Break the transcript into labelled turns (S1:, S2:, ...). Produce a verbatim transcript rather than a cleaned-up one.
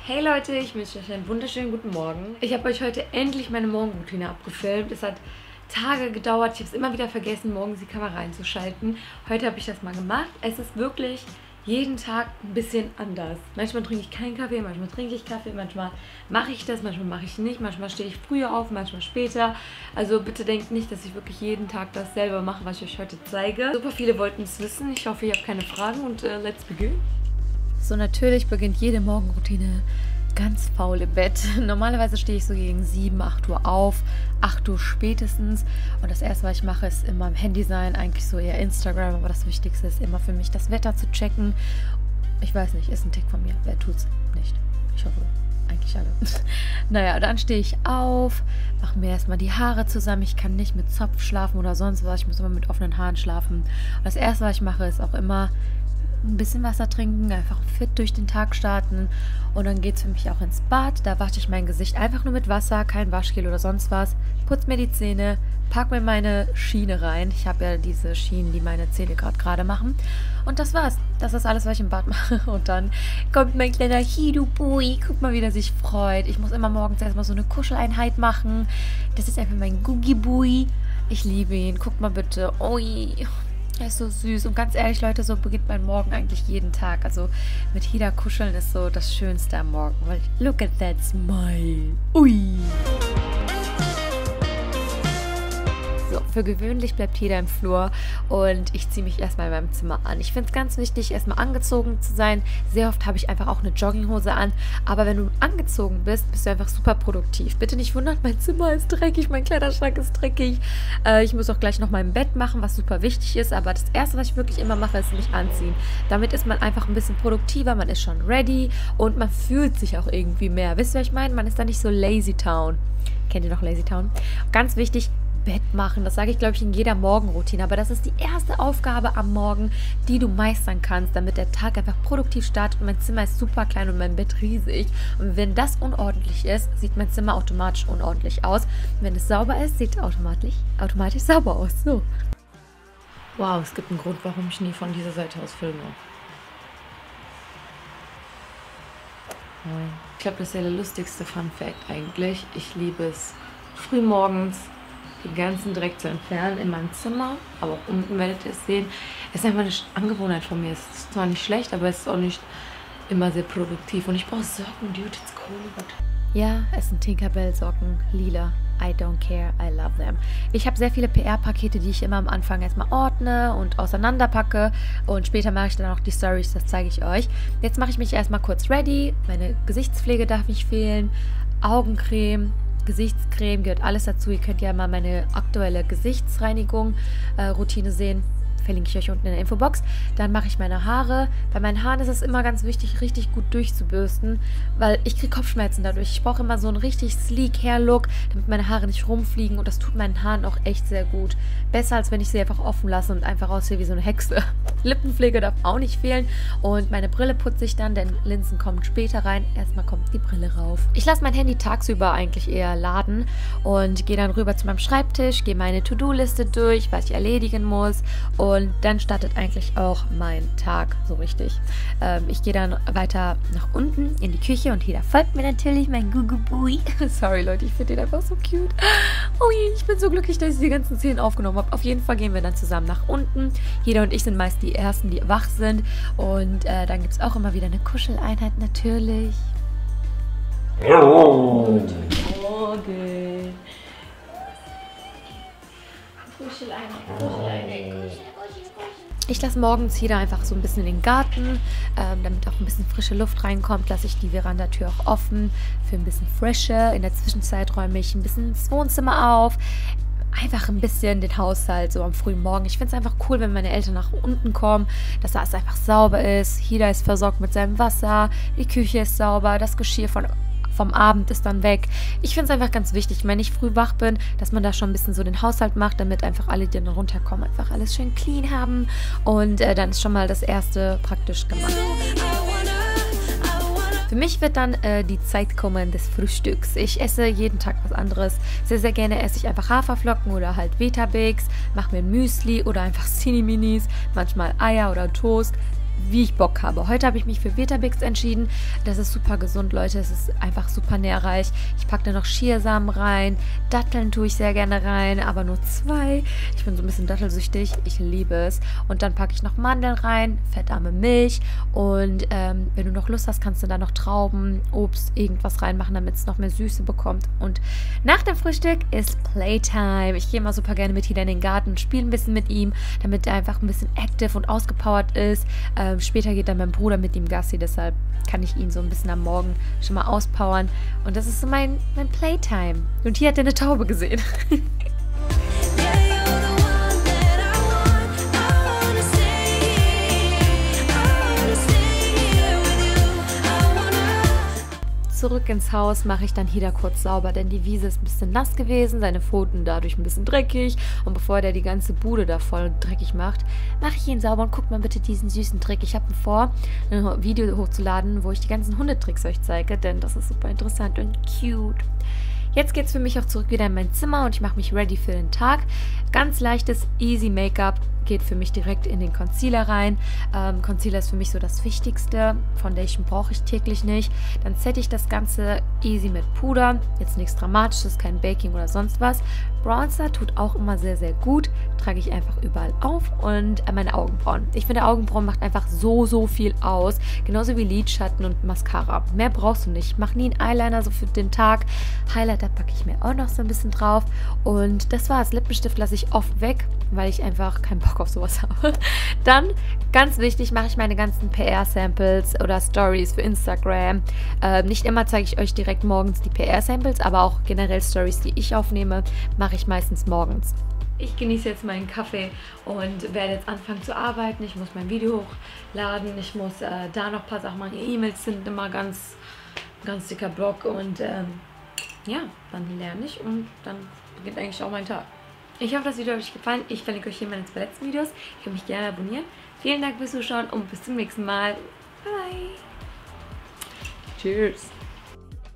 S1: Hey Leute, ich wünsche euch einen wunderschönen guten Morgen. Ich habe euch heute endlich meine Morgenroutine abgefilmt. Es hat Tage gedauert, ich habe es immer wieder vergessen, morgens die Kamera einzuschalten. Heute habe ich das mal gemacht. Es ist wirklich jeden Tag ein bisschen anders. Manchmal trinke ich keinen Kaffee, manchmal trinke ich Kaffee, manchmal mache ich das, manchmal mache ich nicht, manchmal stehe ich früher auf, manchmal später. Also bitte denkt nicht, dass ich wirklich jeden Tag dasselbe mache, was ich euch heute zeige. Super viele wollten es wissen. Ich hoffe, ihr habt keine Fragen und uh, let's begin. So, natürlich beginnt jede Morgenroutine ganz faul im Bett. Normalerweise stehe ich so gegen sieben, acht Uhr auf, acht Uhr spätestens. Und das erste, was ich mache, ist immer im Handy sein, eigentlich so eher Instagram. Aber das Wichtigste ist immer für mich, das Wetter zu checken. Ich weiß nicht, ist ein Tick von mir. Wer tut's nicht? Ich hoffe, eigentlich alle. Naja, dann stehe ich auf, mache mir erstmal die Haare zusammen. Ich kann nicht mit Zopf schlafen oder sonst was. Ich muss immer mit offenen Haaren schlafen. Und das erste, was ich mache, ist auch immer ein bisschen Wasser trinken, einfach fit durch den Tag starten und dann geht es für mich auch ins Bad. Da wasche ich mein Gesicht einfach nur mit Wasser, kein Waschgel oder sonst was, putze mir die Zähne, pack mir meine Schiene rein. Ich habe ja diese Schienen, die meine Zähne gerade gerade machen und das war's. Das ist alles, was ich im Bad mache und dann kommt mein kleiner Hidu-Bui. Guck mal, wie der sich freut. Ich muss immer morgens erstmal so eine Kuscheleinheit machen. Das ist einfach mein Gugi-Bui. Ich liebe ihn. Guckt mal bitte. Ui. Er ist so süß und ganz ehrlich, Leute, so beginnt mein Morgen eigentlich jeden Tag. Also mit Hida kuscheln ist so das Schönste am Morgen, weil look at that smile. Ui. So, für gewöhnlich bleibt Hida im Flur und ich ziehe mich erstmal in meinem Zimmer an. Ich finde es ganz wichtig, erstmal angezogen zu sein. Sehr oft habe ich einfach auch eine Jogginghose an, aber wenn du angezogen bist, bist du einfach super produktiv. Bitte nicht wundern, mein Zimmer ist dreckig, mein Kleiderschrank ist dreckig. Äh, ich muss auch gleich noch mein Bett machen, was super wichtig ist, aber das Erste, was ich wirklich immer mache, ist mich anziehen. Damit ist man einfach ein bisschen produktiver, man ist schon ready und man fühlt sich auch irgendwie mehr. Wisst ihr, was ich meine? Man ist da nicht so Lazy Town. Kennt ihr noch Lazy Town? Ganz wichtig, Bett machen. Das sage ich, glaube ich, in jeder Morgenroutine. Aber das ist die erste Aufgabe am Morgen, die du meistern kannst, damit der Tag einfach produktiv startet. Und mein Zimmer ist super klein und mein Bett riesig. Und wenn das unordentlich ist, sieht mein Zimmer automatisch unordentlich aus. Und wenn es sauber ist, sieht es automatisch, automatisch sauber aus. So. Wow, es gibt einen Grund, warum ich nie von dieser Seite aus filme. Ich glaube, das ist ja der lustigste Fun Fact eigentlich. Ich liebe es, frühmorgens den ganzen Dreck zu entfernen in meinem Zimmer, aber auch unten werdet ihr es sehen. Es ist einfach eine Angewohnheit von mir. Es ist zwar nicht schlecht, aber es ist auch nicht immer sehr produktiv. Und ich brauche Socken, dude, it's cold. Ja, es sind Tinkerbell-Socken, lila. I don't care, I love them. Ich habe sehr viele P R-Pakete, die ich immer am Anfang erstmal ordne und auseinanderpacke. Und später mache ich dann auch die Stories, das zeige ich euch. Jetzt mache ich mich erstmal kurz ready. Meine Gesichtspflege darf nicht fehlen. Augencreme, Gesichtscreme, gehört alles dazu. Ihr könnt ja mal meine aktuelle Gesichtsreinigung äh, Routine sehen. Verlinke ich euch unten in der Infobox. Dann mache ich meine Haare. Bei meinen Haaren ist es immer ganz wichtig, richtig gut durchzubürsten, weil ich kriege Kopfschmerzen dadurch. Ich brauche immer so einen richtig sleek Hair-Look, damit meine Haare nicht rumfliegen und das tut meinen Haaren auch echt sehr gut. Besser, als wenn ich sie einfach offen lasse und einfach aussehe wie so eine Hexe. Lippenpflege darf auch nicht fehlen und meine Brille putze ich dann, denn Linsen kommen später rein. Erstmal kommt die Brille rauf. Ich lasse mein Handy tagsüber eigentlich eher laden und gehe dann rüber zu meinem Schreibtisch, gehe meine To-Do-Liste durch, was ich erledigen muss und Und dann startet eigentlich auch mein Tag so richtig. Ähm, ich gehe dann weiter nach unten in die Küche und hier folgt mir natürlich mein Gugu-Bui. Sorry Leute, ich finde den einfach so cute. Ui, ich bin so glücklich, dass ich die ganzen Szenen aufgenommen habe. Auf jeden Fall gehen wir dann zusammen nach unten. Jeder und ich sind meist die Ersten, die wach sind. Und äh, dann gibt es auch immer wieder eine Kuscheleinheit natürlich. Guten Morgen. Kuscheleinheit, Kuscheleinheit. Ich lasse morgens jeder einfach so ein bisschen in den Garten, ähm, damit auch ein bisschen frische Luft reinkommt, lasse ich die Verandatür auch offen für ein bisschen Frische. In der Zwischenzeit räume ich ein bisschen das Wohnzimmer auf, einfach ein bisschen den Haushalt so am frühen Morgen. Ich finde es einfach cool, wenn meine Eltern nach unten kommen, dass alles einfach sauber ist. Hida ist versorgt mit seinem Wasser, die Küche ist sauber, das Geschirr von vom Abend ist dann weg. Ich finde es einfach ganz wichtig, wenn ich früh wach bin, dass man da schon ein bisschen so den Haushalt macht, damit einfach alle, die dann runterkommen, einfach alles schön clean haben. Und äh, dann ist schon mal das Erste praktisch gemacht. Für mich wird dann äh, die Zeit kommen des Frühstücks. Ich esse jeden Tag was anderes. Sehr, sehr gerne esse ich einfach Haferflocken oder halt Weetabix, mache mir ein Müsli oder einfach Cinni-Minis, manchmal Eier oder Toast. wie ich Bock habe. Heute habe ich mich für Weetabix entschieden. Das ist super gesund, Leute. Es ist einfach super nährreich. Ich packe da noch Chiasamen rein. Datteln tue ich sehr gerne rein, aber nur zwei. Ich bin so ein bisschen dattelsüchtig. Ich liebe es. Und dann packe ich noch Mandeln rein, fettarme Milch. Und ähm, wenn du noch Lust hast, kannst du da noch Trauben, Obst, irgendwas reinmachen, damit es noch mehr Süße bekommt. Und nach dem Frühstück ist Playtime. Ich gehe immer super gerne mit Hida in den Garten und spiele ein bisschen mit ihm, damit er einfach ein bisschen active und ausgepowert ist. Ähm, später geht dann mein Bruder mit ihm Gassi, deshalb kann ich ihn so ein bisschen am Morgen schon mal auspowern. Und das ist so mein, mein Playtime. Und hier hat er eine Taube gesehen. Zurück ins Haus mache ich dann Hida kurz sauber, denn die Wiese ist ein bisschen nass gewesen, seine Pfoten dadurch ein bisschen dreckig. Und bevor der die ganze Bude da voll dreckig macht, mache ich ihn sauber und guckt mal bitte diesen süßen Trick. Ich habe vor, ein Video hochzuladen, wo ich die ganzen Hundetricks euch zeige, denn das ist super interessant und cute. Jetzt geht es für mich auch zurück wieder in mein Zimmer und ich mache mich ready für den Tag. Ganz leichtes, easy Make-up geht für mich direkt in den Concealer rein. Ähm, Concealer ist für mich so das Wichtigste. Foundation brauche ich täglich nicht. Dann sette ich das Ganze easy mit Puder. Jetzt nichts Dramatisches, kein Baking oder sonst was. Bronzer tut auch immer sehr, sehr gut. Trage ich einfach überall auf und äh, meine Augenbrauen. Ich finde, Augenbrauen macht einfach so, so viel aus. Genauso wie Lidschatten und Mascara. Mehr brauchst du nicht. Ich mache nie einen Eyeliner so für den Tag. Highlighter packe ich mir auch noch so ein bisschen drauf. Und das war's. Lippenstift lasse ich oft weg, weil ich einfach keinen Bock auf sowas habe. Dann, ganz wichtig, mache ich meine ganzen P R-Samples oder Stories für Instagram. Äh, nicht immer zeige ich euch direkt morgens die P R-Samples, aber auch generell Stories, die ich aufnehme, mache ich meistens morgens. Ich genieße jetzt meinen Kaffee und werde jetzt anfangen zu arbeiten. Ich muss mein Video hochladen, ich muss äh, da noch ein paar Sachen machen. Die E-Mails sind immer ganz, ganz dicker Block und ähm, ja, dann lerne ich und dann beginnt eigentlich auch mein Tag. Ich hoffe, das Video hat euch gefallen. Ich verlinke euch hier meine zwei letzten Videos. Ihr könnt mich gerne abonnieren. Vielen Dank fürs Zuschauen und bis zum nächsten Mal. Bye. Cheers.